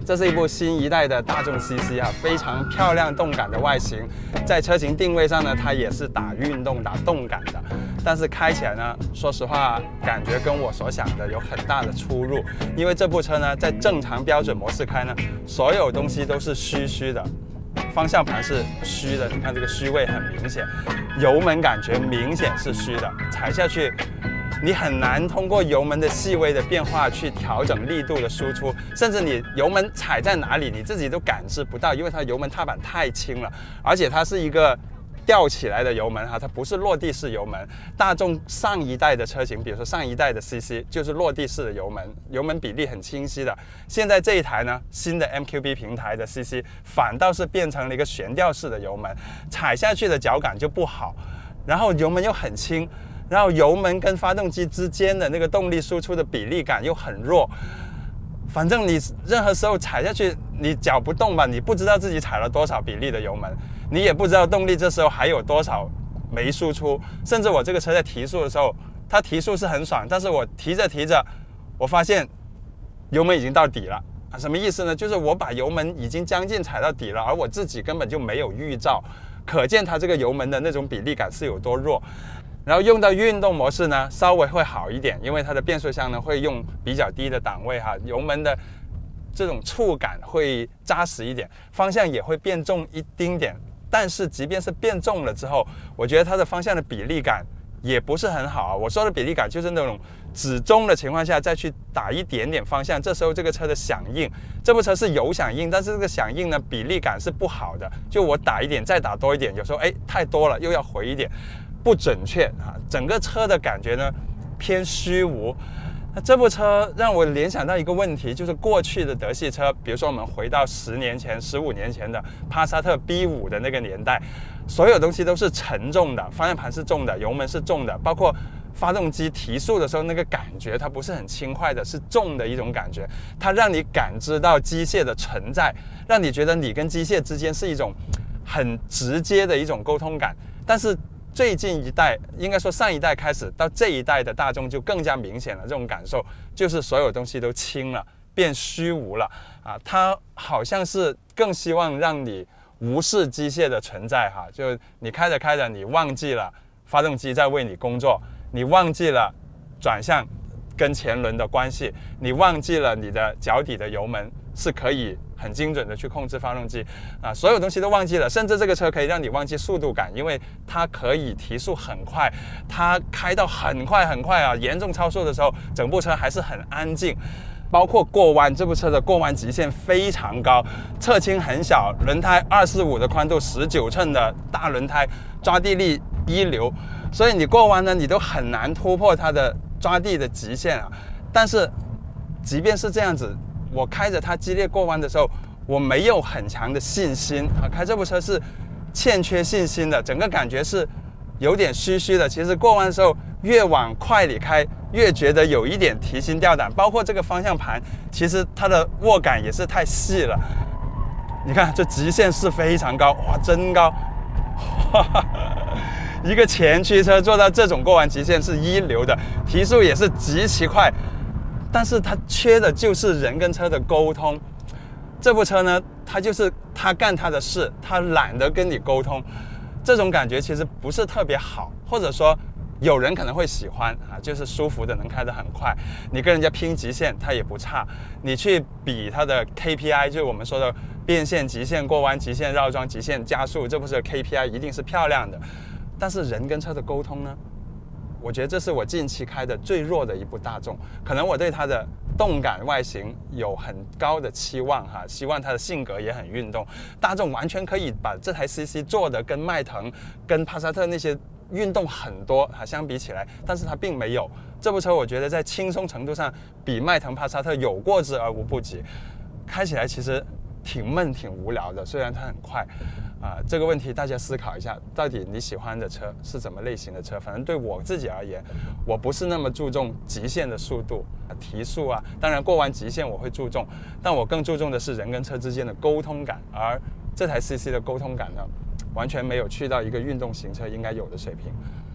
这是一部新一代的大众 CC 啊，非常漂亮动感的外形，在车型定位上呢，它也是打运动、打动感的，但是开起来呢，说实话，感觉跟我所想的有很大的出入，因为这部车呢，在正常标准模式开呢，所有东西都是虚的。方向盘是虚的，你看这个虚位很明显，油门感觉明显是虚的，踩下去你很难通过油门的细微的变化去调整力度的输出，甚至你油门踩在哪里你自己都感知不到，因为它油门踏板太轻了，而且它是一个吊起来的油门哈，它不是落地式油门。大众上一代的车型，比如说上一代的 CC 就是落地式的油门，油门比例很清晰的。现在这一台呢，新的 MQB 平台的 CC 反倒是变成了一个悬吊式的油门，踩下去的脚感就不好，然后油门又很轻，然后油门跟发动机之间的那个动力输出的比例感又很弱。反正你任何时候踩下去，你脚不动吧，你不知道自己踩了多少比例的油门，你也不知道动力这时候还有多少没输出。甚至我这个车在提速的时候，它提速是很爽，但是我提着提着，我发现油门已经到底了啊！什么意思呢？就是我把油门已经将近踩到底了，而我自己根本就没有预兆，可见它这个油门的那种比例感是有多弱。然后用到运动模式呢，稍微会好一点，因为它的变速箱呢会用比较低的档位哈，油门的这种触感会扎实一点，方向也会变重一丁点。但是即便是变重了之后，我觉得它的方向的比例感也不是很好啊。我说的比例感就是那种只中的情况下再去打一点点方向，这时候这个车的响应，这部车是有响应，但是这个响应呢比例感是不好的，就我打一点再打多一点，有时候太多了又要回一点。不准确啊，整个车的感觉呢偏虚无。那这部车让我联想到一个问题，就是过去的德系车，比如说我们回到10年前、15年前的帕萨特 B5 的那个年代，所有东西都是沉重的，方向盘是重的，油门是重的，包括发动机提速的时候那个感觉，它不是很轻快的，是重的一种感觉，它让你感知到机械的存在，让你觉得你跟机械之间是一种很直接的一种沟通感。但是最近一代，应该说上一代开始到这一代的大众就更加明显了，这种感受就是所有东西都轻了，变虚无了啊！它好像是更希望让你无视机械的存在哈，就你开着开着，你忘记了发动机在为你工作，你忘记了转向跟前轮的关系，你忘记了你的脚底的油门是可以很精准的去控制发动机啊，所有东西都忘记了，甚至这个车可以让你忘记速度感，因为它可以提速很快，它开到很快很快啊，严重超速的时候，整部车还是很安静。包括过弯，这部车的过弯极限非常高，侧倾很小，轮胎245的宽度，19寸的大轮胎，抓地力一流，所以你过弯呢，你都很难突破它的抓地的极限啊。但是即便是这样子，我开着它激烈过弯的时候，我没有很强的信心啊，开这部车是欠缺信心的，整个感觉是有点虚虚的。其实过弯的时候越往快里开，越觉得有一点提心吊胆，包括这个方向盘，其实它的握感也是太细了。你看这极限是非常高，哇，真高！一个前驱车做到这种过弯极限是一流的，提速也是极其快。但是它缺的就是人跟车的沟通。这部车呢，它就是它干它的事，它懒得跟你沟通，这种感觉其实不是特别好，或者说有人可能会喜欢啊，就是舒服的能开得很快，你跟人家拼极限它也不差，你去比它的 KPI， 就是我们说的变线、极限过弯、极限绕桩、极限加速，这部车的 KPI 一定是漂亮的。但是人跟车的沟通呢，我觉得这是我近期开的最弱的一部大众，可能我对它的动感外形有很高的期望哈，希望它的性格也很运动。大众完全可以把这台 CC 做的跟迈腾、跟帕萨特那些运动很多哈相比起来，但是它并没有。这部车我觉得在轻松程度上比迈腾、帕萨特有过之而无不及，开起来其实挺闷、挺无聊的，虽然它很快。这个问题大家思考一下，到底你喜欢的车是怎么类型的车？反正对我自己而言，我不是那么注重极限的速度、提速啊，当然过弯极限我会注重，但我更注重的是人跟车之间的沟通感，而这台 CC 的沟通感呢，完全没有去到一个运动型车应该有的水平。